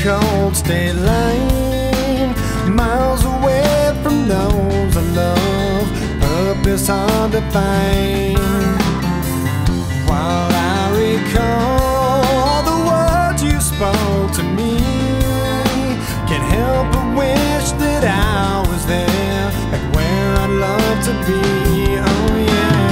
cold state line, miles away from those I love, purpose hard to find. While I recall the words you spoke to me, can't help but wish that I was there, like where I'd love to be. Oh yeah.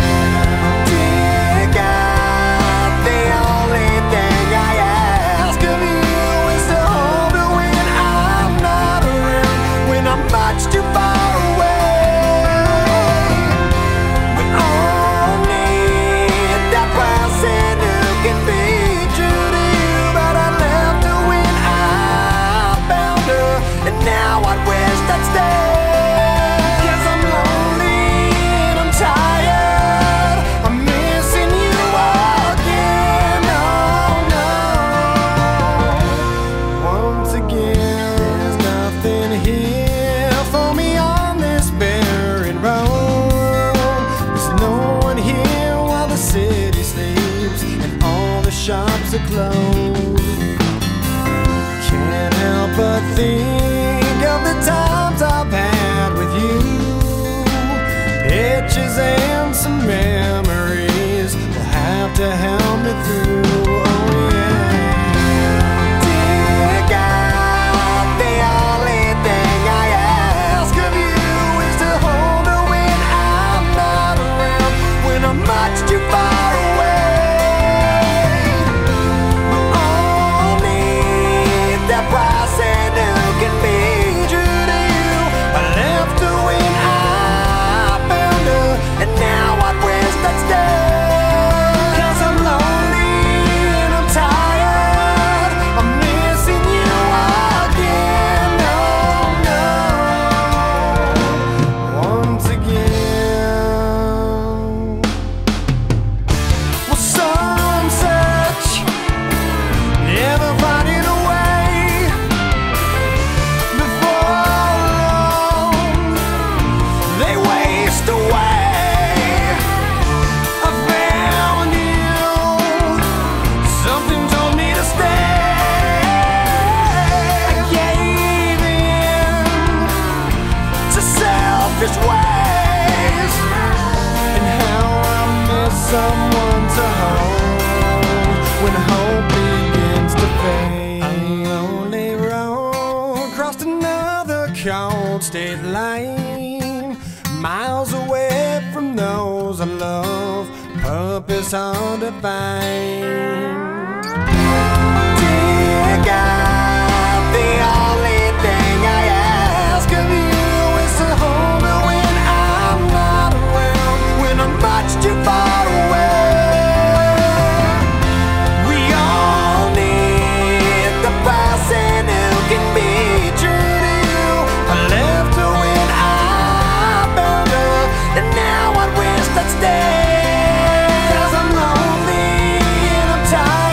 Dear God, the only thing I ask of you is to hold me when I'm not around, when I'm much too far away. We all need that person who can be true to you, but I left her when I found her, and now I wish I'd stay. 'Cause I'm lonely and I'm tired, I'm missing you again. Oh no. Once again, there's nothing here for me on this barren road. There's no one here while the city sleeps and all the shops are closed. Can't help but think of the times I've had with you, pictures and some memories will have to help me through. Oh yeah. Dear God, the only thing I ask of you is to hold me when I'm not around, when I'm much too far away. We all need that person who can be true to you. I left her when I found her, and now I wish I'd stay. 'Cause I'm lonely and I'm tired, I'm missing you again. Oh no. Once again. Well, some search, never finding a way. Before long, they waste away. I found you, something told me to stay. I gave in to selfish ways, and how I miss someone to hold when hope begins to fade. A lonely road crossed another cold state line, miles away from those I love, purpose hard to find. Dear God, the only thing I ask of you is to hold me when I'm not around, when I'm much too far away. We all need the person who can be true to you. I left her when I found her, and now I wish I'd stay. 'Cause I'm lonely and I'm tired.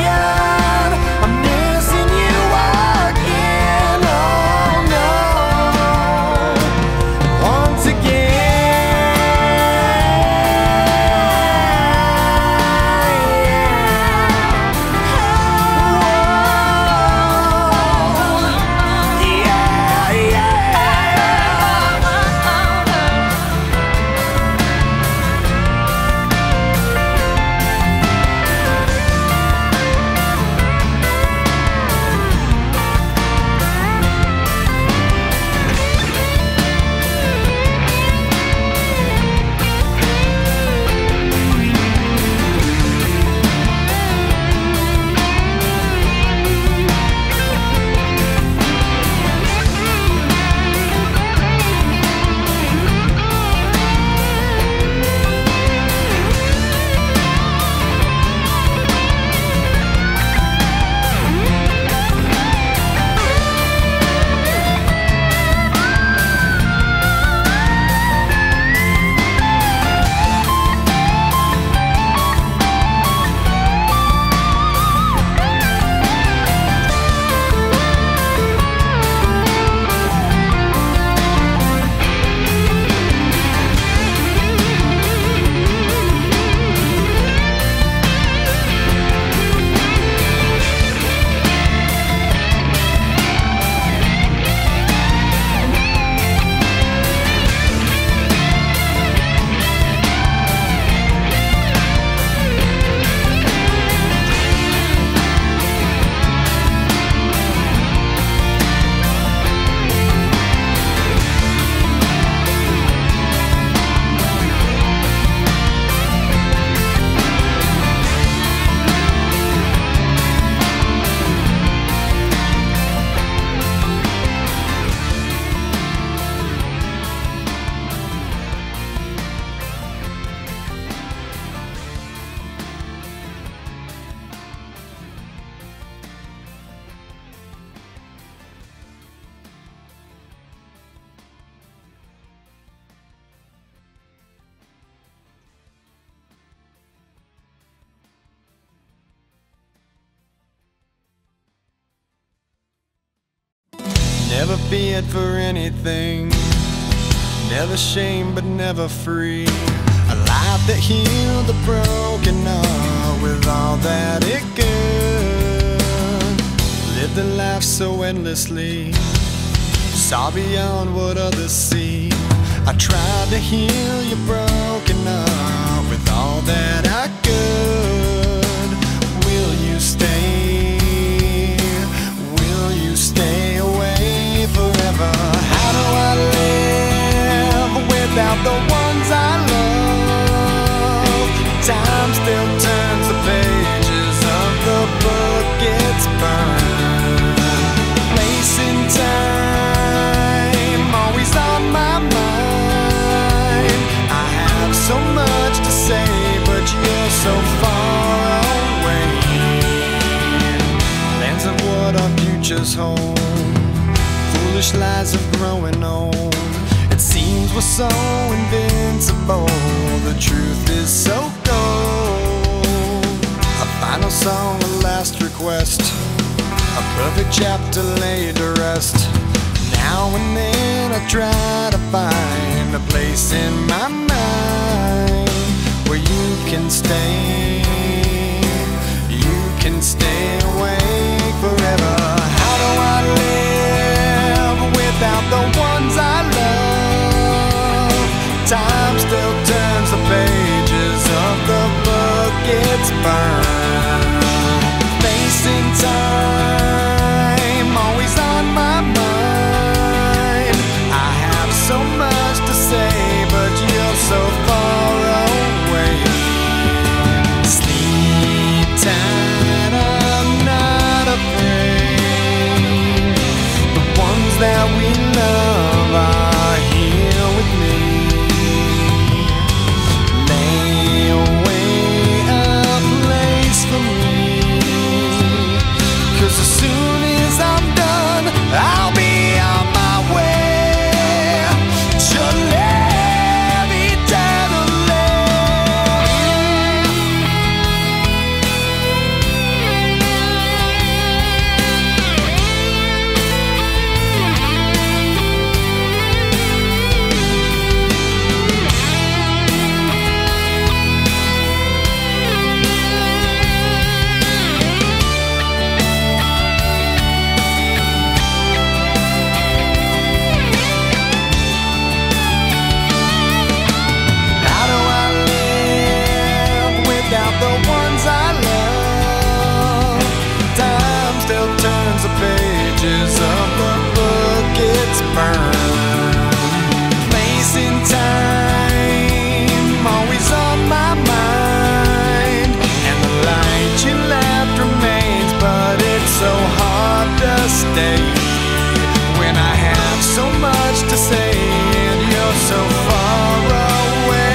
Never feared for anything, never shamed but never free. A life that healed the broken heart with all that it could. Lived a life so endlessly, saw beyond what others see. I tried to heal your broken heart with all that I could. Will you stay? Will you stay away forever? How do I live without the ones I love? Time still turns the pages of the book, it's burned. Place in time, always on my mind. I have so much to say, but you're so far away. Plans of what our futures hold, foolish lies of growing old. It seems we're so invincible, the truth is so cold. A final song, a last request, a perfect chapter laid to rest. Now and then I try to find a place in my mind where you can stay, you can stay awake forever. How do I live without the ones I love? Time still turns the pages of the book, it's burned. Facing time, always on my mind. I have so much to say, but you're so far away. Sleep tight, I'm not afraid. The ones that we love are here with me. Lay away a place for me, 'cause as soon as I'm done, I'll be on my way to live eternally. How do I live without the ones I love? Time still turns the pages of the book, it's burned. Place in time, always on my mind. And the light you left remains, but it's so hard to stay when I have so much to say and you're so far away.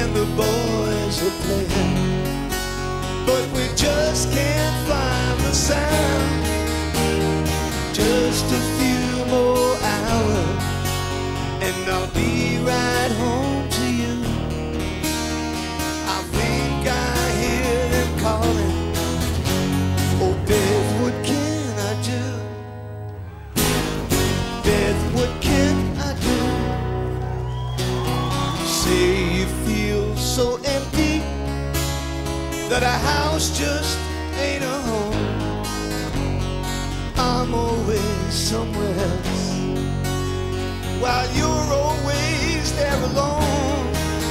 and the boys are playing, but we just can't find the sound. Just a few more hours and I'll be right home to you. I think I hear them calling. Oh Beth, what can I do? Beth, what can I do? Say you feel so empty that a house just ain't a home. I'm always somewhere else while you're always there alone.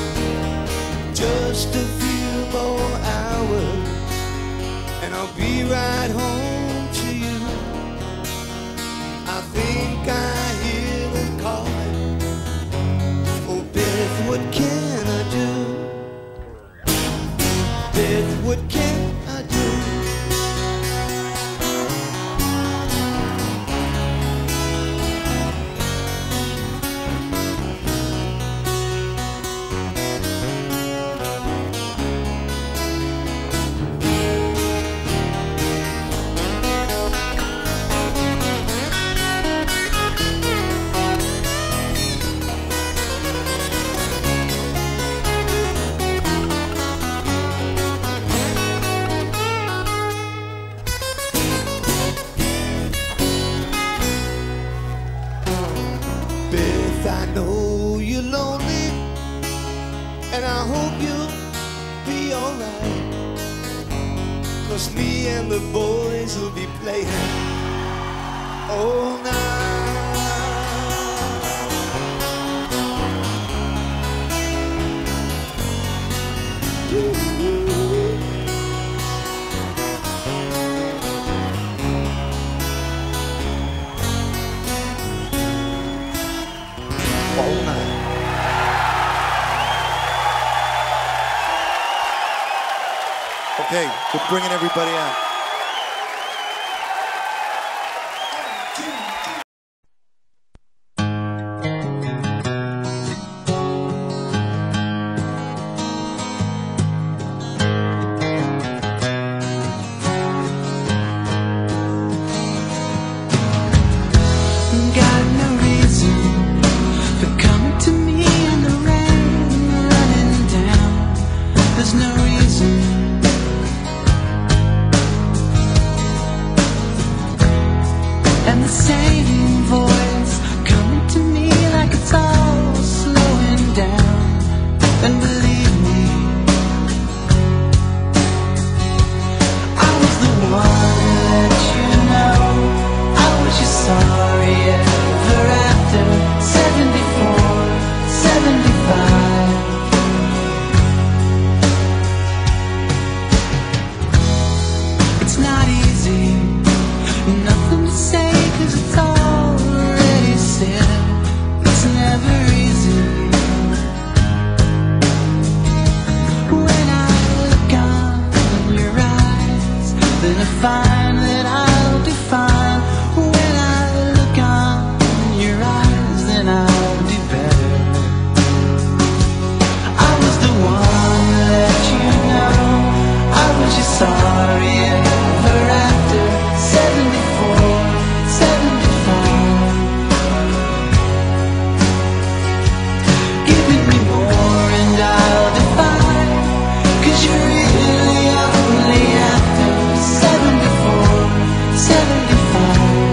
Just a few more hours and I'll be right home to you. I think I hear them calling. Oh Beth, what can I do? Beth, what can I do? Beth, I know you're lonely, and I hope you'll be alright, 'cause me and the boys will be playing all night. All night. Okay, we're bringing everybody out. Got no reason for coming to me in the rain, running down. There's no reason. And the same voice coming to me like it's all slowing down. And believe me, I was the one to let you know I was your sorry ever after. 74, 75. It's not easy, nothing to say 'cause it's already said. It's never easy. When I look on your eyes, then I find that I'll do fine. When I look on your eyes, then I'll do better. I was the one to let you know I was your sorry ever after. 74, 75. Giving me more and I'll defy, 'cause you're really only after 74, 75.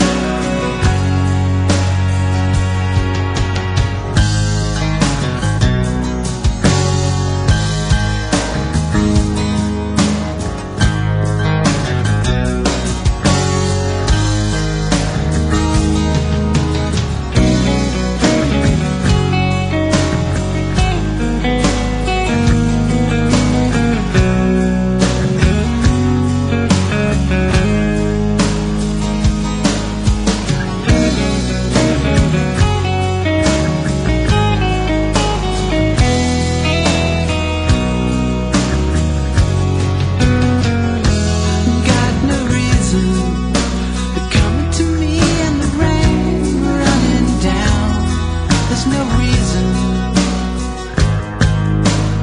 Got no reason for coming to me in the rain, running down. There's no reason.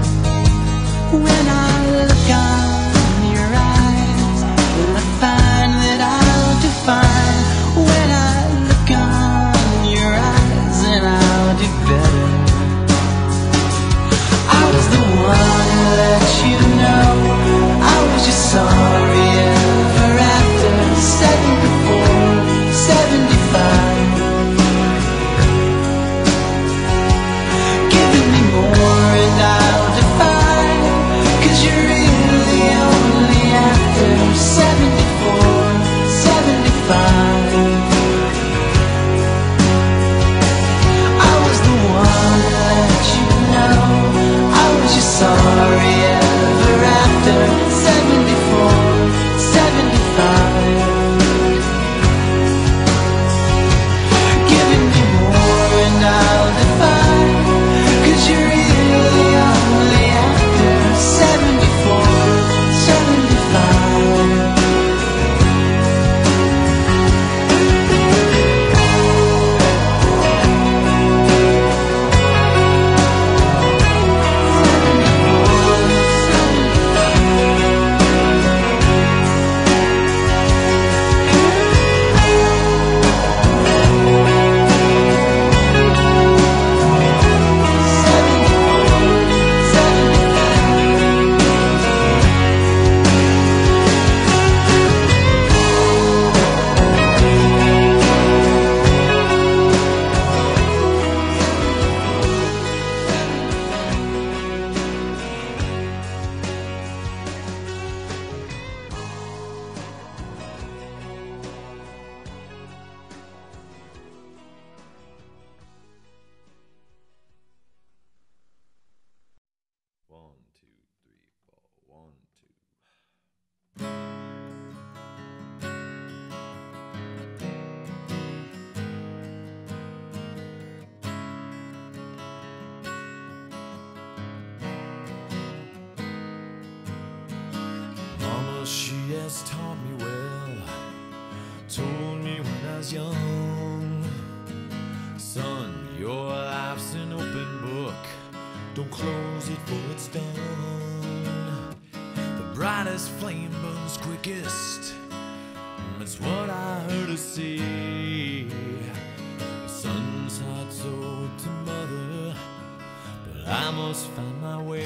has taught me well, told me when I was young, son, your life's an open book, don't close it for it's done. The brightest flame burns quickest, that's what I heard her say. The son's heart sold to mother, but I must find my way.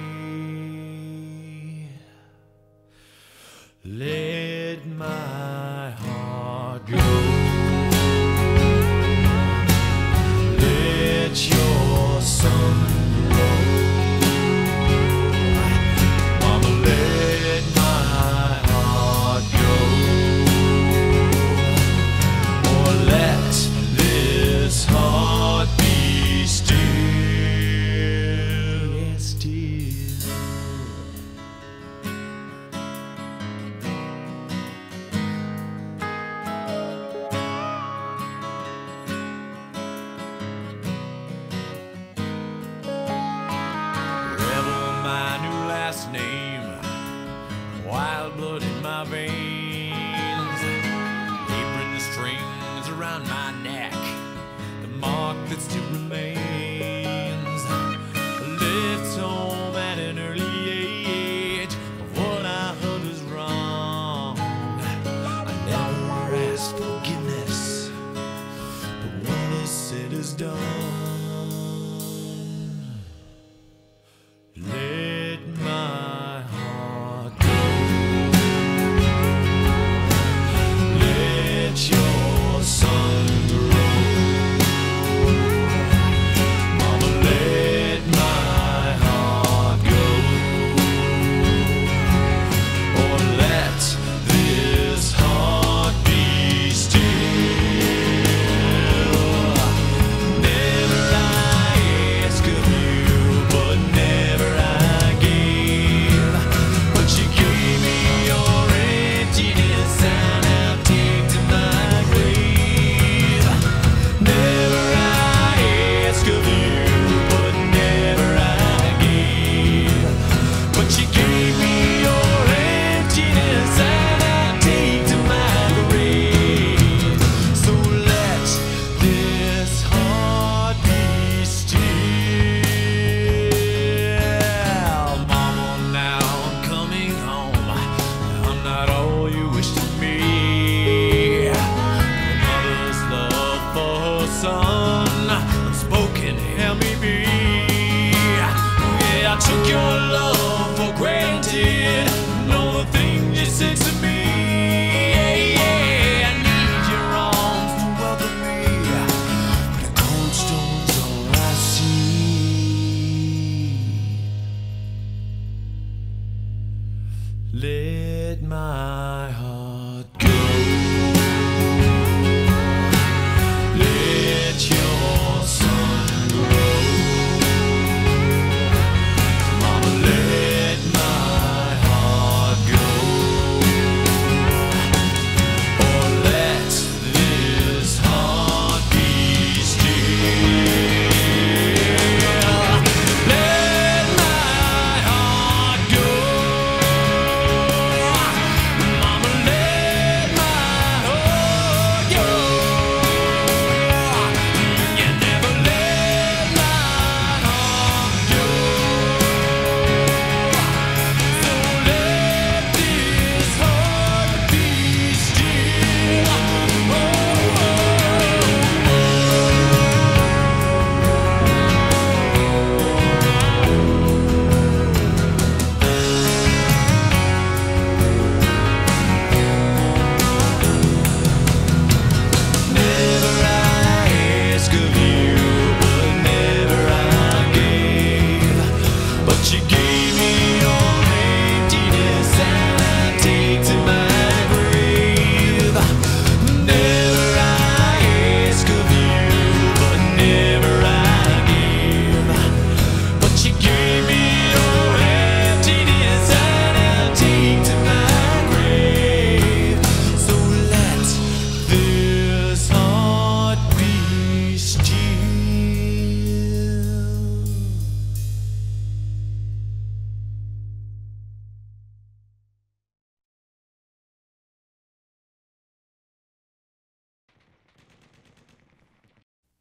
Let my heart go. Let your sun glow. Mama, let my heart go. Or let this heart be still. Yes, still.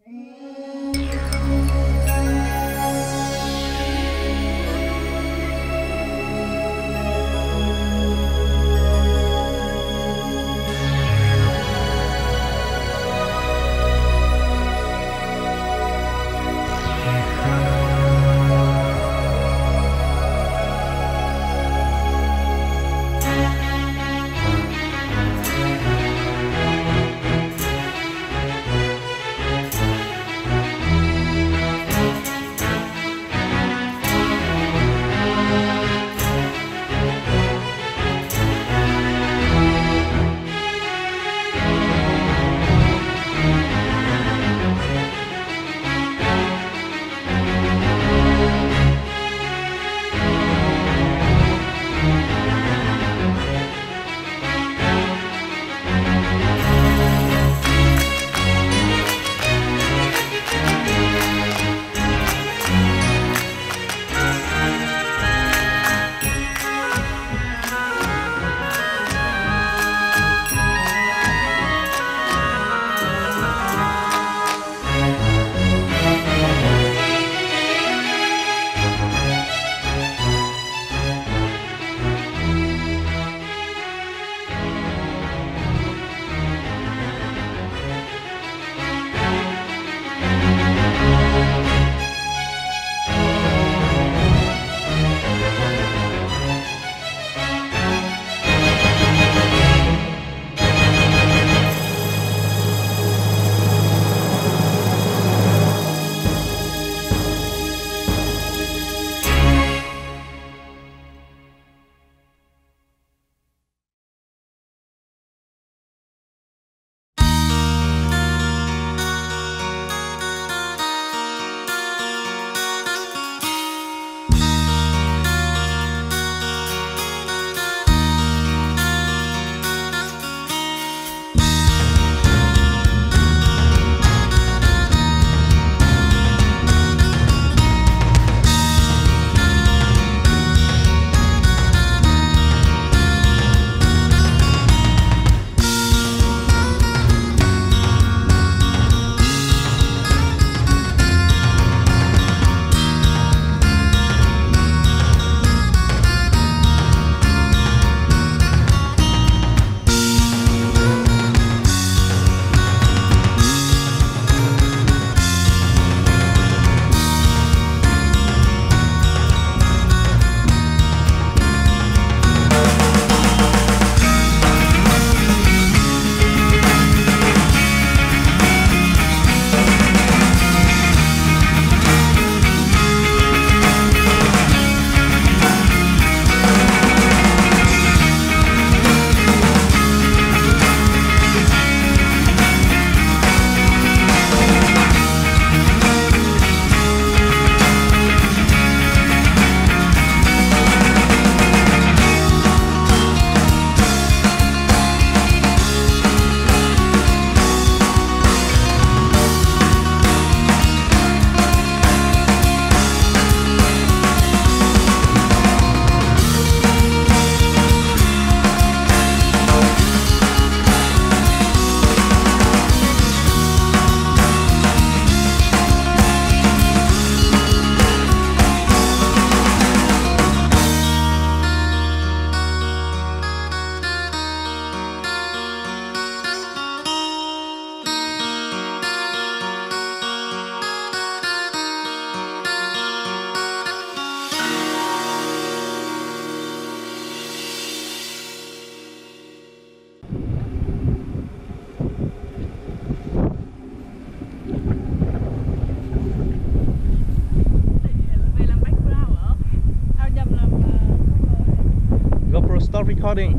start recording.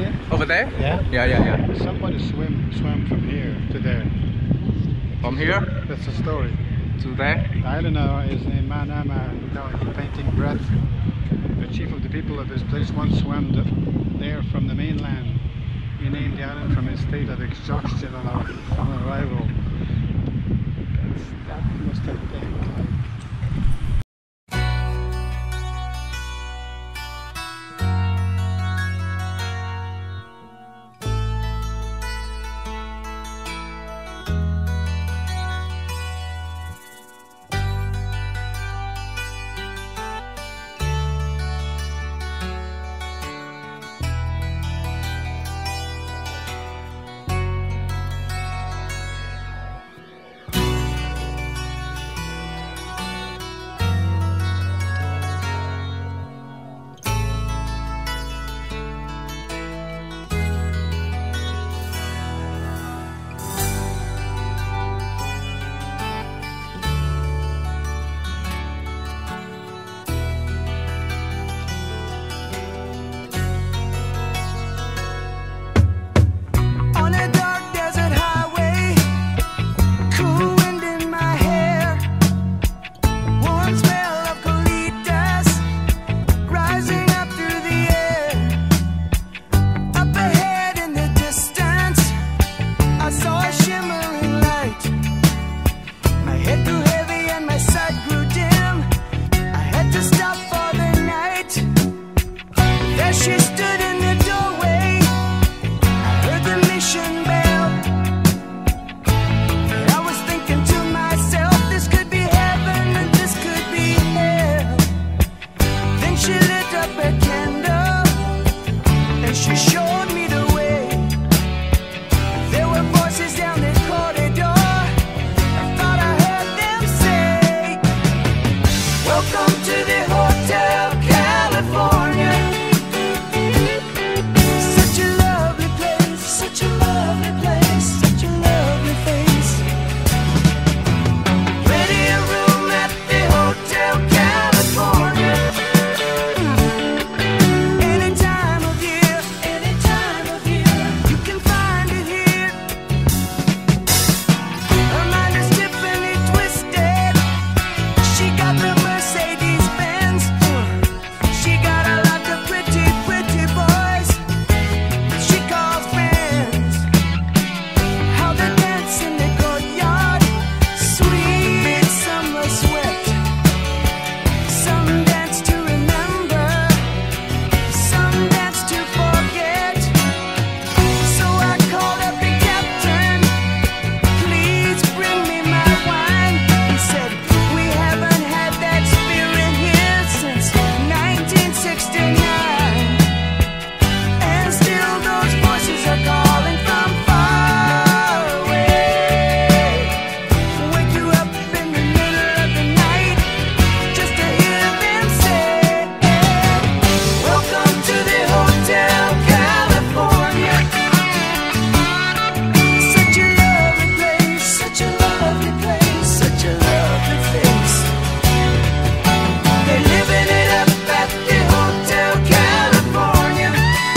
there? Over there? Yeah. Yeah. Somebody swam from here to there. From here That's the story. to there. I don't know, his name Manama, painting breath. The chief of the people of this place once swam there from the mainland. He named the island from his state of exhaustion on arrival. That must have been like On a dark desert highway, cool wind in my hair, warm smell of colitas rising up through the air. Up ahead in the distance, I saw a shimmering light. My head grew heavy and my sight grew dim. I had to stop for the night. There she stood in the doorway. Heard the mission bell, and I was thinking to myself, this could be heaven and this could be hell. Then she lit up a candle and she showed me the way. There were voices down the corridor. I thought I heard them say, welcome to the Hotel California. Such a lovely place, such a lovely place, such a lovely face. Plenty of room at the Hotel California. Any time of year, you can find it here. Her mind is Tiffany twisted. She got the Mercedes Benz. She got a lot of pretty, pretty boys she calls friends. How they dance in the courtyard, sweet summer sweat. Some dance to remember, some dance to forget. So I called up the captain, please bring me my wine. He said, we haven't had that spirit here since 1969. And still those voices are calling from far away. Wake you up in the middle of the night just to hear them say, welcome to the Hotel California. Such a lovely place, such a lovely place, such a lovely face. They're living it up at the Hotel California.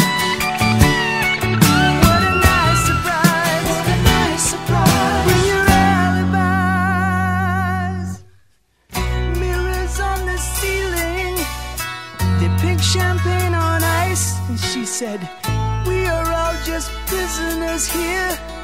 What a nice surprise, what a nice surprise. Bring your alibis. Mirrors on the ceiling, they pink champagne on ice. And she said, we are all just prisoners here.